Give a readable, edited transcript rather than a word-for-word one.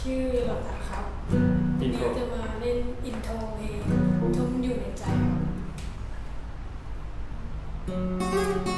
ชื่อหลอดครับอินโทรจะมาเล่นอินโทรเพลงทุ่มอยู่ในใจครับ